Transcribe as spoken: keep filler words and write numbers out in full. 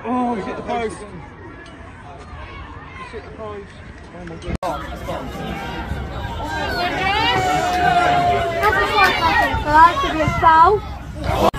Oh, he's hit the post. He's hit the post. Oh my God. That's a foul, I think, so that should be a foul.